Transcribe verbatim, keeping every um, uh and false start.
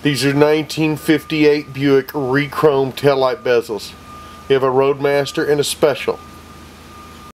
These are nineteen fifty-eight Buick Re-Chrome taillight bezels. You have a Roadmaster and a Special.